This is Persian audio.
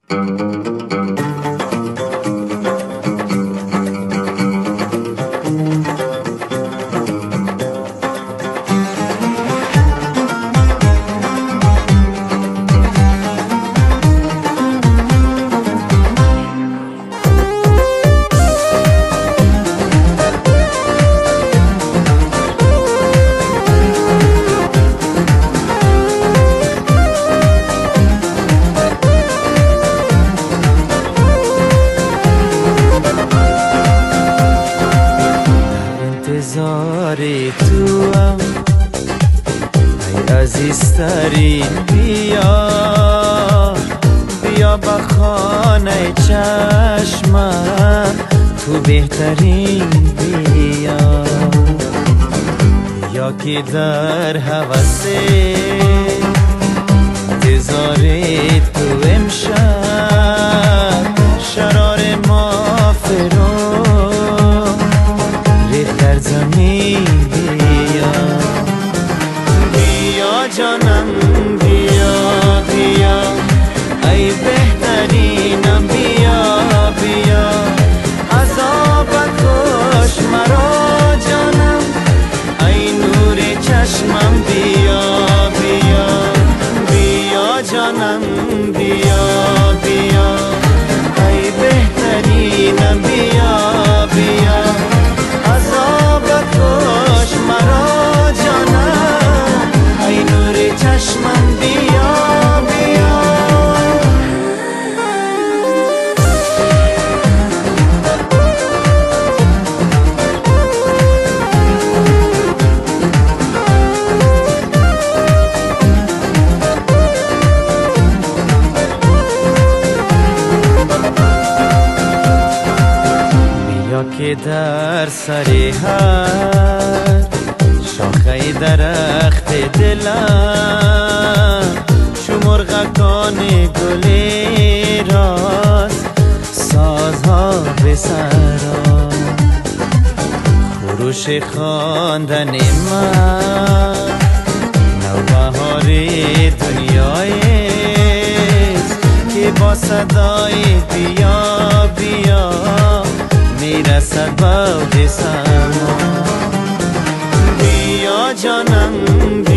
انتظار تو هم ای عزیزترین بیا بیا با خانه چشمم تو بهترین بیا یا که در حوث انتظار تو امشب شرار ما فرو در زمین بیا بیا جانم بیا بیا ای بهترینم بیا بیا عذابت کش مرا جانم ای نور چشمم بیا بیا بیا جانم بیا بیا ای بهترینم بیا بیا عذابت کش مرا جانم ای نور چشمم بیا بیا بیا که در سر هر شاخه درخت دلم چو مرغکان گلی راست سازها به سرا خروش خواندن من نوبهار دنیایست که با صدای بیا بیا میرسد باود سما بیا جانم